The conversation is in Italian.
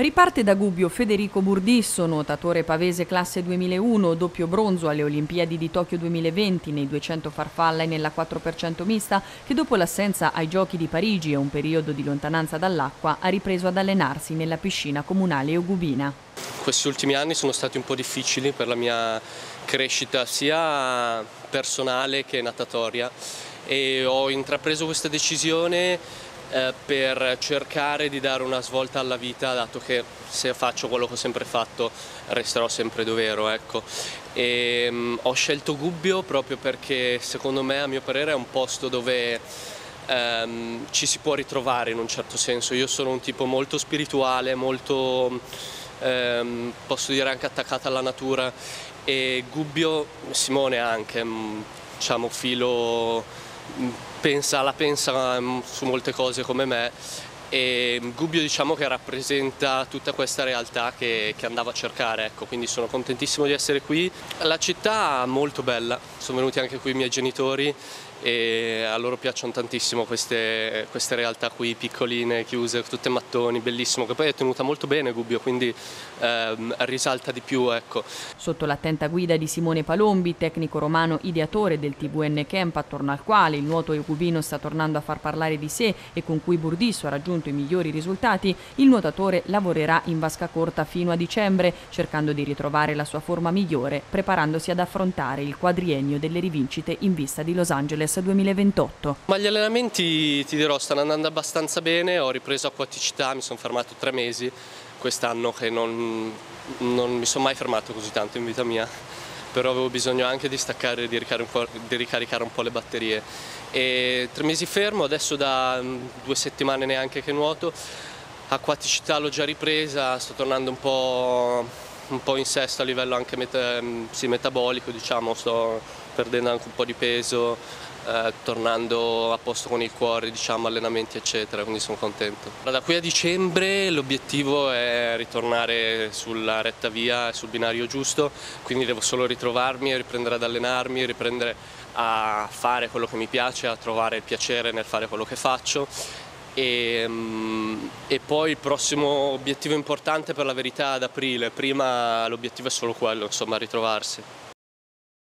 Riparte da Gubbio Federico Burdisso, nuotatore pavese classe 2001, doppio bronzo alle Olimpiadi di Tokyo 2020 nei 200 farfalla e nella 4% mista, che dopo l'assenza ai Giochi di Parigi e un periodo di lontananza dall'acqua ha ripreso ad allenarsi nella piscina comunale eugubina. Questi ultimi anni sono stati un po' difficili per la mia crescita sia personale che natatoria e ho intrapreso questa decisione per cercare di dare una svolta alla vita, dato che se faccio quello che ho sempre fatto resterò sempre dove ero, ecco. Ho scelto Gubbio proprio perché secondo me, a mio parere, è un posto dove ci si può ritrovare in un certo senso. Io sono un tipo molto spirituale, molto posso dire anche attaccato alla natura, e Gubbio, Simone anche, diciamo, la pensa su molte cose come me, e Gubbio diciamo che rappresenta tutta questa realtà che andavo a cercare, ecco, quindi sono contentissimo di essere qui. La città è molto bella, sono venuti anche qui i miei genitori e a loro piacciono tantissimo queste realtà qui piccoline, chiuse, tutte mattoni, bellissimo, che poi è tenuta molto bene Gubbio, quindi risalta di più, ecco. Sotto l'attenta guida di Simone Palombi, tecnico romano ideatore del TVN Camp, attorno al quale il nuoto eugubino sta tornando a far parlare di sé e con cui Burdisso ha raggiunto i migliori risultati, il nuotatore lavorerà in vasca corta fino a dicembre, cercando di ritrovare la sua forma migliore, preparandosi ad affrontare il quadriennio delle rivincite in vista di Los Angeles 2028. Ma gli allenamenti, ti dirò, stanno andando abbastanza bene, ho ripreso acquaticità, mi sono fermato 3 mesi quest'anno, che non mi sono mai fermato così tanto in vita mia, però avevo bisogno anche di staccare e di ricaricare un po' le batterie. E 3 mesi fermo, adesso da 2 settimane neanche che nuoto, acquaticità l'ho già ripresa, sto tornando un po' in sesto a livello anche metabolico, diciamo, sto perdendo anche un po' di peso, tornando a posto con il cuore, diciamo, allenamenti eccetera, quindi sono contento. Da qui a dicembre l'obiettivo è ritornare sulla retta via e sul binario giusto, quindi devo solo ritrovarmi, riprendere ad allenarmi, riprendere a fare quello che mi piace, a trovare il piacere nel fare quello che faccio. E poi il prossimo obiettivo importante, per la verità, ad aprile. Prima l'obiettivo è solo quello, insomma, ritrovarsi.